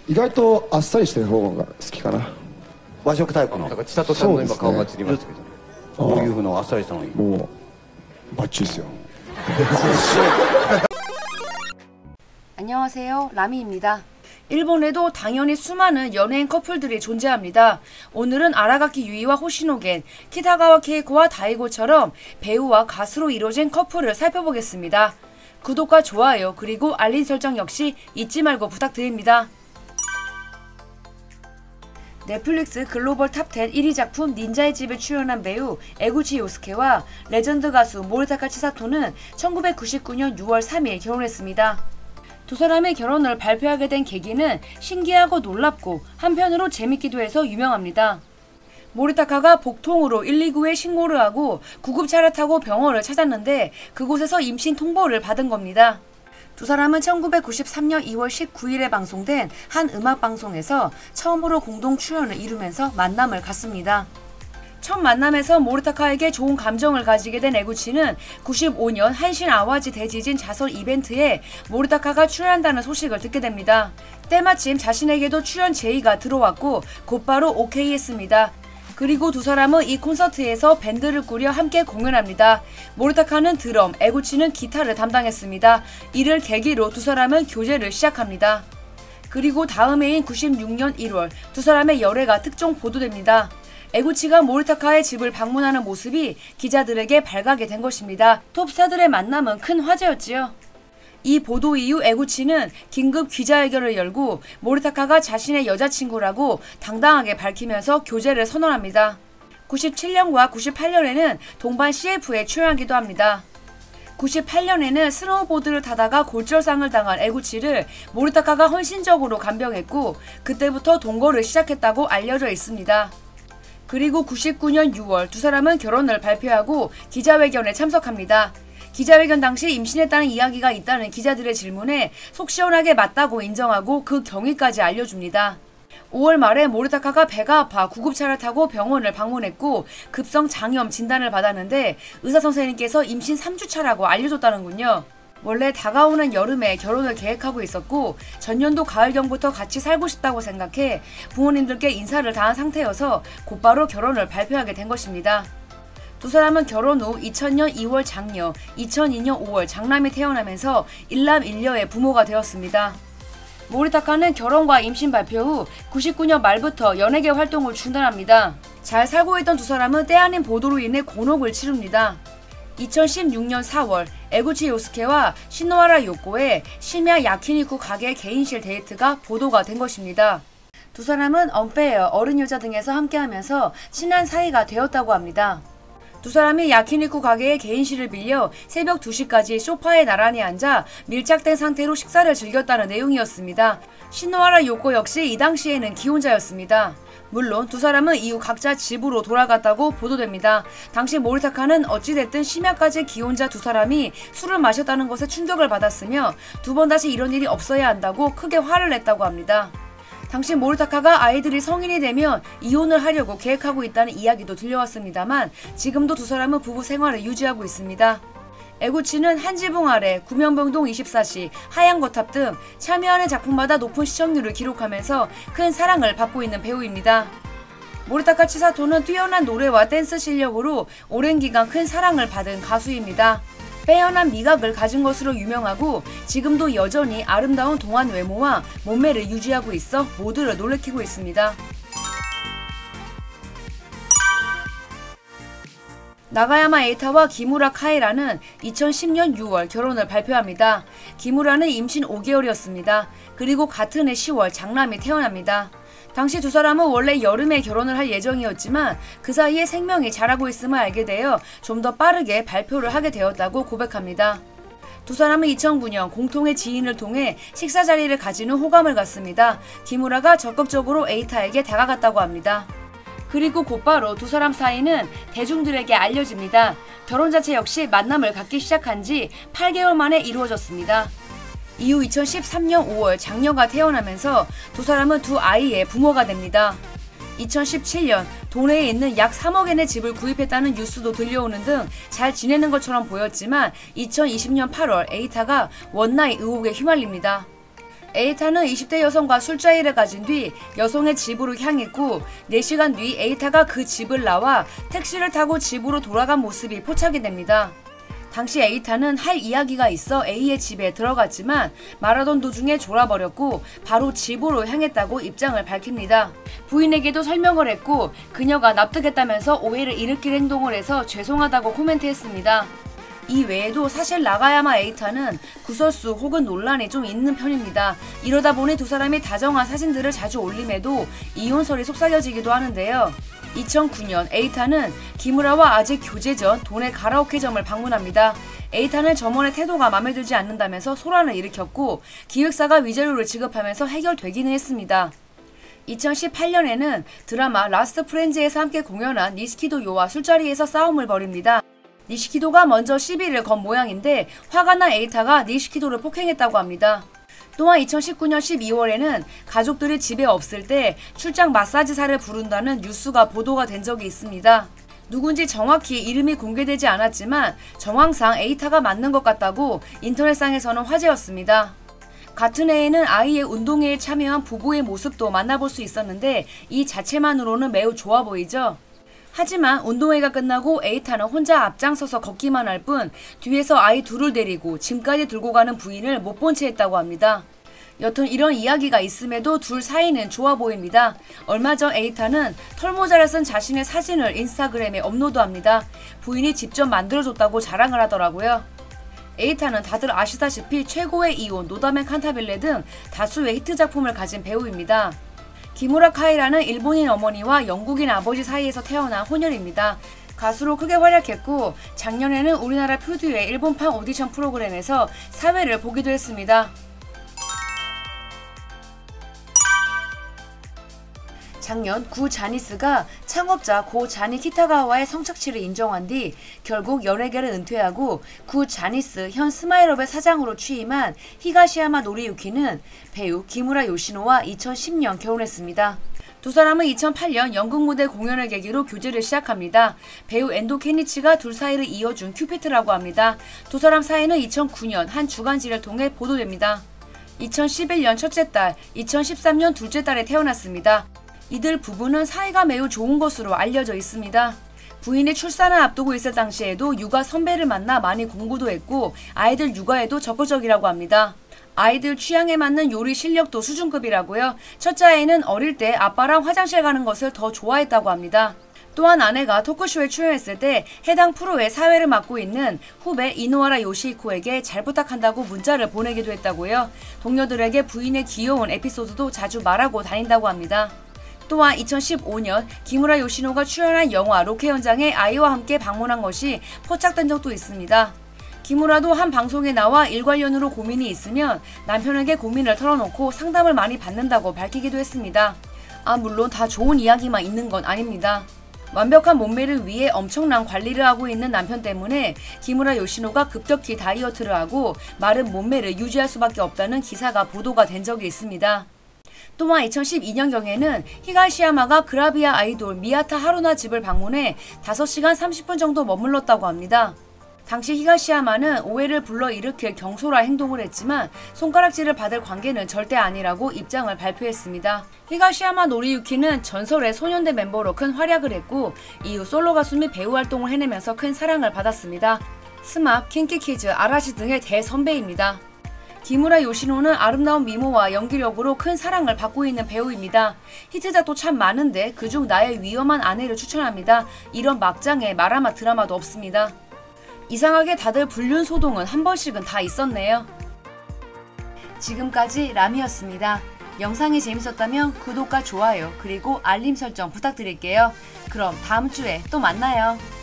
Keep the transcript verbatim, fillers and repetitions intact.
意外とあっさりしてる方が好きかな。 和食タイプの。 なんか千里さんの今顔が映りましたけど、 どういうふうなあっさりしたのに。 もうバッチリですよ。 안녕하세요, 라미입니다. 일본에도 당연히 수많은 연예인 커플들이 존재합니다. 오늘은 아라가키 유이와 호시노겐, 키타가와 케이코와 다이고처럼 배우와 가수로 이루어진 커플을 살펴보겠습니다. 구독과 좋아요 그리고 알림 설정 역시 잊지 말고 부탁드립니다. 넷플릭스 글로벌 탑텐 일 위 작품 닌자의 집에 출연한 배우 에구치 요스케와 레전드 가수 모리타카 치사토는 천구백구십구 년 유월 삼 일 결혼했습니다. 두 사람의 결혼을 발표하게 된 계기는 신기하고 놀랍고 한편으로 재밌기도 해서 유명합니다. 모리타카가 복통으로 일이구에 신고를 하고 구급차를 타고 병원을 찾았는데 그곳에서 임신 통보를 받은 겁니다. 두 사람은 천구백구십삼 년 이월 십구 일에 방송된 한 음악방송에서 처음으로 공동 출연을 이루면서 만남을 갖습니다. 첫 만남에서 모리타카에게 좋은 감정을 가지게 된 에구치는 구십오 년 한신 아와지 대지진 자선 이벤트에 모리타카가 출연한다는 소식을 듣게 됩니다. 때마침 자신에게도 출연 제의가 들어왔고 곧바로 오케이 했습니다. 그리고 두 사람은 이 콘서트에서 밴드를 꾸려 함께 공연합니다. 모리타카는 드럼, 에구치는 기타를 담당했습니다. 이를 계기로 두 사람은 교제를 시작합니다. 그리고 다음 해인 구십육 년 일월 두 사람의 열애가 특종 보도됩니다. 에구치가 모리타카의 집을 방문하는 모습이 기자들에게 발각이 된 것입니다. 톱스타들의 만남은 큰 화제였지요. 이 보도 이후 에구치는 긴급 기자회견을 열고 모리타카가 자신의 여자친구라고 당당하게 밝히면서 교제를 선언합니다. 구십칠 년과 구십팔 년에는 동반 씨에프에 출연하기도 합니다. 구십팔 년에는 스노우보드를 타다가 골절상을 당한 에구치를 모리타카가 헌신적으로 간병했고 그때부터 동거를 시작했다고 알려져 있습니다. 그리고 구십구 년 유월 두 사람은 결혼을 발표하고 기자회견에 참석합니다. 기자회견 당시 임신했다는 이야기가 있다는 기자들의 질문에 속 시원하게 맞다고 인정하고 그 경위까지 알려줍니다. 오월 말에 모리타카가 배가 아파 구급차를 타고 병원을 방문했고 급성 장염 진단을 받았는데 의사선생님께서 임신 삼 주차라고 알려줬다는군요. 원래 다가오는 여름에 결혼을 계획하고 있었고 전년도 가을경부터 같이 살고 싶다고 생각해 부모님들께 인사를 다 한 상태여서 곧바로 결혼을 발표하게 된 것입니다. 두 사람은 결혼 후 이천 년 이월 장녀, 이천이 년 오월 장남이 태어나면서 일남 일녀의 부모가 되었습니다. 모리타카는 결혼과 임신 발표 후 구십구 년 말부터 연예계 활동을 중단합니다. 잘 살고 있던 두 사람은 때 아닌 보도로 인해 곤혹을 치릅니다. 이천십육 년 사월 에구치 요스케와 시노하라 요코의 심야 야키니쿠 가게 개인실 데이트가 보도가 된 것입니다. 두 사람은 언페어, 어른 여자 등에서 함께하면서 친한 사이가 되었다고 합니다. 두 사람이 야키니쿠 가게의 개인실을 빌려 새벽 두 시까지 소파에 나란히 앉아 밀착된 상태로 식사를 즐겼다는 내용이었습니다. 시노하라 요코 역시 이 당시에는 기혼자였습니다. 물론 두 사람은 이후 각자 집으로 돌아갔다고 보도됩니다. 당시 모리타카는 어찌됐든 심야까지 기혼자 두 사람이 술을 마셨다는 것에 충격을 받았으며 두 번 다시 이런 일이 없어야 한다고 크게 화를 냈다고 합니다. 당시 모리타카가 아이들이 성인이 되면 이혼을 하려고 계획하고 있다는 이야기도 들려왔습니다만 지금도 두 사람은 부부 생활을 유지하고 있습니다. 에구치는 한 지붕 아래, 구명병동 이십사 시, 하얀거탑 등 참여하는 작품마다 높은 시청률을 기록하면서 큰 사랑을 받고 있는 배우입니다. 모리타카 치사토는 뛰어난 노래와 댄스 실력으로 오랜 기간 큰 사랑을 받은 가수입니다. 빼어난 미각을 가진 것으로 유명하고 지금도 여전히 아름다운 동안 외모와 몸매를 유지하고 있어 모두를 놀래키고 있습니다. 나가야마 에이타와 기무라 카에라는 이천십 년 유월 결혼을 발표합니다. 기무라는 임신 오 개월이었습니다. 그리고 같은 해 시월 장남이 태어납니다. 당시 두 사람은 원래 여름에 결혼을 할 예정이었지만 그 사이에 생명이 자라고 있음을 알게 되어 좀 더 빠르게 발표를 하게 되었다고 고백합니다. 두 사람은 이천구 년 공통의 지인을 통해 식사 자리를 가지는 호감을 갖습니다. 기무라가 적극적으로 에이타에게 다가갔다고 합니다. 그리고 곧바로 두 사람 사이는 대중들에게 알려집니다. 결혼 자체 역시 만남을 갖기 시작한 지 팔 개월 만에 이루어졌습니다. 이후 이천십삼 년 오월 장녀가 태어나면서 두 사람은 두 아이의 부모가 됩니다. 이천십칠 년 동네에 있는 약 삼억엔의 집을 구입했다는 뉴스도 들려오는 등 잘 지내는 것처럼 보였지만 이천이십 년 팔월 에이타가 원나잇 의혹에 휘말립니다. 에이타는 이십 대 여성과 술자리를 가진 뒤 여성의 집으로 향했고 네 시간 뒤 에이타가 그 집을 나와 택시를 타고 집으로 돌아간 모습이 포착이 됩니다. 당시 에이타는 할 이야기가 있어 A의 집에 들어갔지만 말하던 도중에 졸아버렸고 바로 집으로 향했다고 입장을 밝힙니다. 부인에게도 설명을 했고 그녀가 납득했다면서 오해를 일으킬 행동을 해서 죄송하다고 코멘트했습니다. 이 외에도 사실 나가야마 에이타는 구설수 혹은 논란이 좀 있는 편입니다. 이러다 보니 두 사람이 다정한 사진들을 자주 올림에도 이혼설이 속삭여지기도 하는데요. 이천구 년 에이타는 기무라와 아직 교제 전 도내 가라오케점을 방문합니다. 에이타는 점원의 태도가 마음에 들지 않는다면서 소란을 일으켰고 기획사가 위자료를 지급하면서 해결되기는 했습니다. 이천십팔 년에는 드라마 라스트 프렌즈에서 함께 공연한 니시키도 요와 술자리에서 싸움을 벌입니다. 니시키도가 먼저 시비를 건 모양인데 화가 난 에이타가 니시키도를 폭행했다고 합니다. 또한 이천십구 년 십이월에는 가족들이 집에 없을 때 출장 마사지사를 부른다는 뉴스가 보도가 된 적이 있습니다. 누군지 정확히 이름이 공개되지 않았지만 정황상 에이타가 맞는 것 같다고 인터넷상에서는 화제였습니다. 같은 해에는 아이의 운동회에 참여한 부부의 모습도 만나볼 수 있었는데 이 자체만으로는 매우 좋아 보이죠. 하지만 운동회가 끝나고 에이타는 혼자 앞장서서 걷기만 할 뿐 뒤에서 아이 둘을 데리고 짐까지 들고 가는 부인을 못 본 채 했다고 합니다. 여튼 이런 이야기가 있음에도 둘 사이는 좋아 보입니다. 얼마 전 에이타는 털모자를 쓴 자신의 사진을 인스타그램에 업로드합니다. 부인이 직접 만들어줬다고 자랑을 하더라고요. 에이타는 다들 아시다시피 최고의 이혼, 노다메 칸타빌레 등 다수의 히트 작품을 가진 배우입니다. 기무라 카이라는 일본인 어머니와 영국인 아버지 사이에서 태어난 혼혈입니다. 가수로 크게 활약했고 작년에는 우리나라 퓨듀의 일본판 오디션 프로그램에서 사회를 보기도 했습니다. 작년 구 자니스가 창업자 고 자니 키타가와의 성착취를 인정한 뒤 결국 연예계를 은퇴하고 구 자니스 현 스마일업의 사장으로 취임한 히가시야마 노리유키는 배우 기무라 요시노와 이천십 년 결혼했습니다. 두 사람은 이천팔 년 연극 무대 공연을 계기로 교제를 시작합니다. 배우 엔도 케니치가 둘 사이를 이어준 큐피트라고 합니다. 두 사람 사이는 이천구 년 한 주간지를 통해 보도됩니다. 이천십일 년 첫째 딸, 이천십삼 년 둘째 딸에 태어났습니다. 이들 부부는 사이가 매우 좋은 것으로 알려져 있습니다. 부인이 출산을 앞두고 있을 당시에도 육아 선배를 만나 많이 공부도 했고 아이들 육아에도 적극적이라고 합니다. 아이들 취향에 맞는 요리 실력도 수준급이라고요. 첫째 아이는 어릴 때 아빠랑 화장실 가는 것을 더 좋아했다고 합니다. 또한 아내가 토크쇼에 출연했을 때 해당 프로의 사회를 맡고 있는 후배 이노하라 요시히코에게 잘 부탁한다고 문자를 보내기도 했다고요. 동료들에게 부인의 귀여운 에피소드도 자주 말하고 다닌다고 합니다. 또한 이천십오 년 기무라 요시노가 출연한 영화 로케 현장에 아이와 함께 방문한 것이 포착된 적도 있습니다. 기무라도 한 방송에 나와 일 관련으로 고민이 있으면 남편에게 고민을 털어놓고 상담을 많이 받는다고 밝히기도 했습니다. 아 물론 다 좋은 이야기만 있는 건 아닙니다. 완벽한 몸매를 위해 엄청난 관리를 하고 있는 남편 때문에 기무라 요시노가 급격히 다이어트를 하고 마른 몸매를 유지할 수밖에 없다는 기사가 보도가 된 적이 있습니다. 또한 이천십이 년경에는 히가시야마가 그라비아 아이돌 미야타 하루나 집을 방문해 다섯 시간 삼십 분 정도 머물렀다고 합니다. 당시 히가시야마는 오해를 불러일으킬 경솔한 행동을 했지만 손가락질을 받을 관계는 절대 아니라고 입장을 발표했습니다. 히가시야마 노리유키는 전설의 소년대 멤버로 큰 활약을 했고 이후 솔로 가수 및 배우 활동을 해내면서 큰 사랑을 받았습니다. 스마프, 킨키키즈, 아라시 등의 대선배입니다. 기무라 요시노는 아름다운 미모와 연기력으로 큰 사랑을 받고 있는 배우입니다. 히트작도 참 많은데 그중 나의 위험한 아내를 추천합니다. 이런 막장의 마라마 드라마도 없습니다. 이상하게 다들 불륜 소동은 한 번씩은 다 있었네요. 지금까지 라미였습니다. 영상이 재밌었다면 구독과 좋아요 그리고 알림 설정 부탁드릴게요. 그럼 다음 주에 또 만나요.